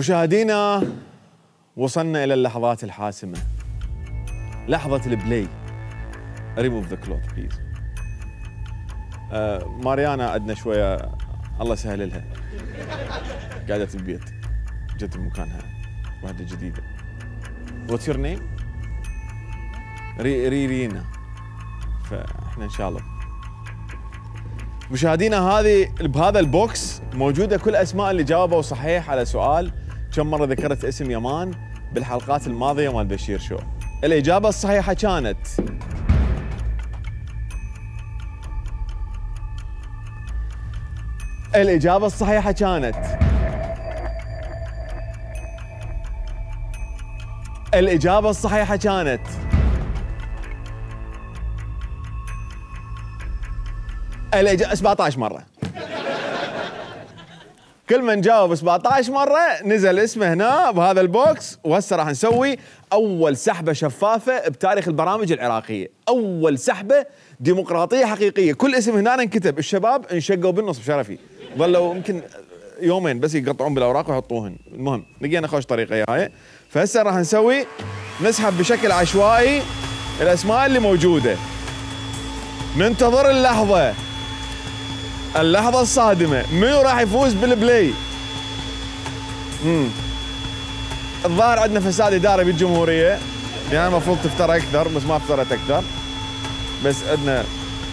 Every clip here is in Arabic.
مشاهدينا، وصلنا إلى اللحظات الحاسمة، لحظة البلاي. ريموف ذا كلوث بليز. ماريانا عندنا شوية الله يسهل لها، قاعدة البيت، جت بمكانها واحدة جديدة. واتس يور نيم؟ رينا. فاحنا ان شاء الله. مشاهدينا، بهذا البوكس موجودة كل اسماء اللي جاوبوا صحيح على سؤال كم مرة ذكرت اسم يمان بالحلقات الماضية مال بشير شو. الإجابة الصحيحة كانت الإجابة الصحيحة كانت الإجابة الصحيحة كانت 17 مرة. كل من جاوب 17 مرة نزل اسمه هنا بهذا البوكس. وهسه راح نسوي أول سحبة شفافة بتاريخ البرامج العراقية، أول سحبة ديمقراطية حقيقية. كل اسم هنا انكتب، الشباب انشقوا بالنص بشرفي، ظلوا يمكن يومين بس يقطعون بالأوراق ويحطوهن. المهم لقينا خوش طريقة هاي. فهسه راح نسحب بشكل عشوائي الأسماء اللي موجودة. ننتظر اللحظة الصادمة، منو راح يفوز بالبلاي؟ الظاهر عندنا فساد إداري بالجمهورية، يعني المفروض تفتر أكثر بس ما افترت أكثر. بس عندنا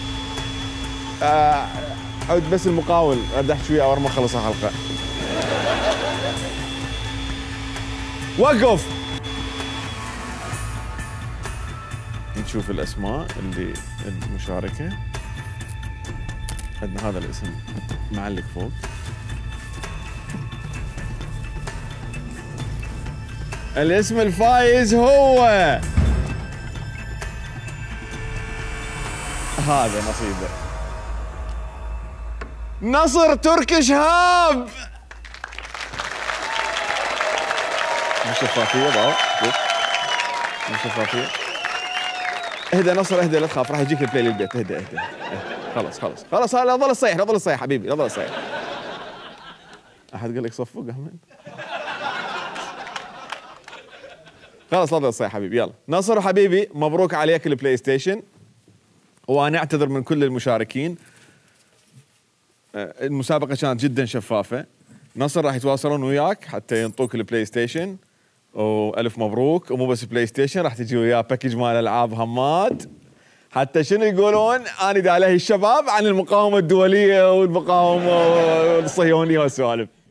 عود بس المقاول أردح شوية أول ما خلص الحلقة. وقف. نشوف الأسماء اللي المشاركة. عندنا هذا الاسم معلق فوق. الاسم الفايز هو هذا نصيبه، نصر تركي شهاب. مش شفافية بقى، مش شفافية. اهدى نصر، اهدى لا تخاف، راح يجيك البلاي للبيت. اهدى. خلاص لا ظل الصيح حبيبي، لا ظل الصيح. احد قال لك صفق احمد؟ خلاص لا ظل الصيح حبيبي. يلا نصر حبيبي، مبروك عليك البلاي ستيشن. وانا اعتذر من كل المشاركين، المسابقة كانت جدا شفافة. نصر راح يتواصلون وياك حتى ينطوك البلاي ستيشن، والف مبروك. ومو بس بلاي ستيشن، راح تجي وياه باكج مال العاب همات، حتى شنو يقولون اني دا عليه الشباب عن المقاومة الدولية والمقاومة الصهيونية والسوالف.